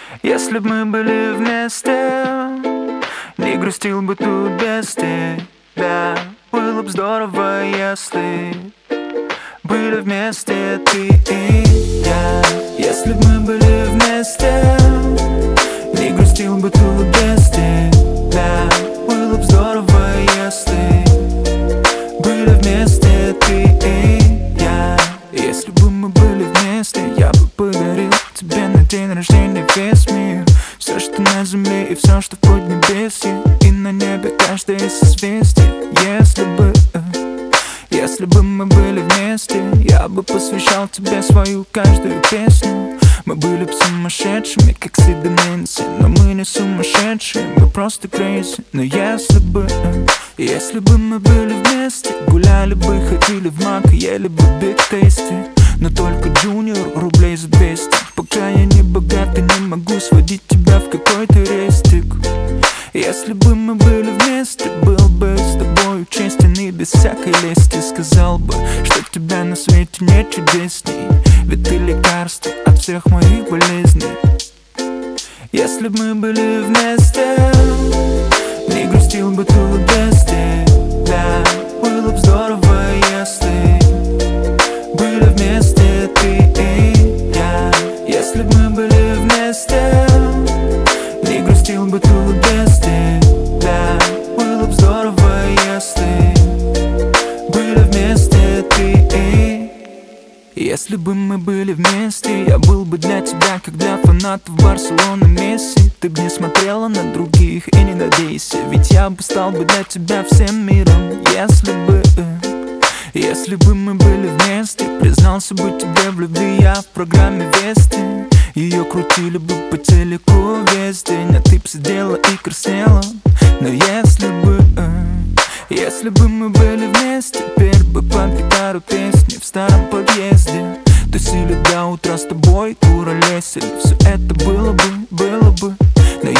Если б мы были вместе, не грустил бы тут без тебя. Было б здорово, если были вместе ты и я. Если б мы были вместе, не грустил бы тут без тебя. Было б здорово, если были вместе ты и я. Если бы мы были вместе, я бы подарил тебе на день рождения весь мир. Все, что на земле и все, что в поднебесье, и на небе каждое созвездие. Если бы мы были вместе, я бы посвящал тебе свою каждую песню. Мы были бы сумасшедшими, как Сид и Нэнси, но мы не сумасшедшие, мы просто crazy. Но если бы мы были вместе, гуляли бы, ходили в Мак, ели бы Big Tasty. Но только Junior рублей за 200. Пока я не богат и не могу сводить тебя в какой-то рестик. Если бы мы были вместе, был бы с тобою честен и без всякой лести. Сказал бы, что тебя на свете нет чудесней, ведь ты лекарство от всех моих болезней. Если бы мы были вместе, не грустил бы тут без тебя. Было бы здорово, если были вместе ты и я. Если бы мы были вместе, не грустил бы тут без тебя. Было бы здорово, если были вместе ты и я. Если бы мы были вместе, я был бы для тебя, как для фанатов Барселоны Месси. Ты бы не смотрела на других и не надейся, ведь я бы стал бы для тебя всем миром. Если бы мы были вместе, признался бы тебе в любви я в программе Вести. Ее крутили бы по телеку весь день, а ты б сидела и краснела. Но если бы мы были вместе, пели бы под гитару песни в старом подъезде. Тусили до утра с тобой, куролесили, все это было бы. Но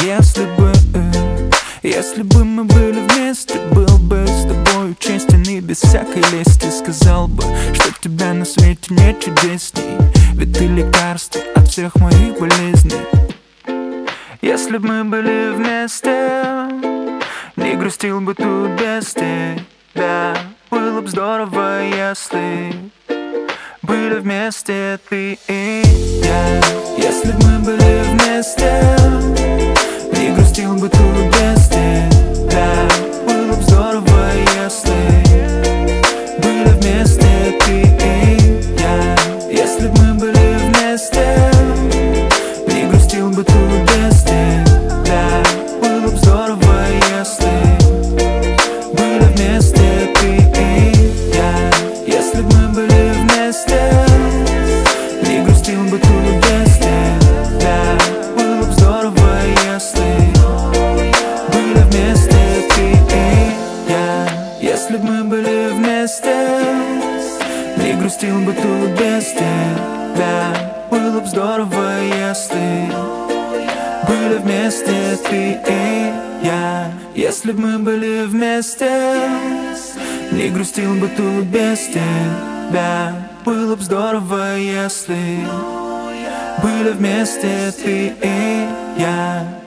если бы мы были вместе, был бы с тобой честен и без всякой лести. Сказал бы, что тебя на свете нет чудесней, ведь ты лекарство от всех моих болезней. Если бы мы были вместе, не грустил бы тут без тебя. Было бы здорово, если были вместе ты и я. Если бы мы были вместе, не грустил бы тут без тебя. Было бы здорово, если были вместе ты и я. Если бы мы были вместе, не грустил бы тут без тебя. Было бы здорово, если были вместе ты и я. Если бы мы были вместе, не грустил бы тут без тебя. Было бы здорово, если были вместе ты и я. Если бы мы были вместе, не грустил бы тут без тебя. Было бы здорово, если были вместе ты и я. Если бы мы были вместе, не грустил бы тут без тебя. Было бы здорово, если были вместе ты и я.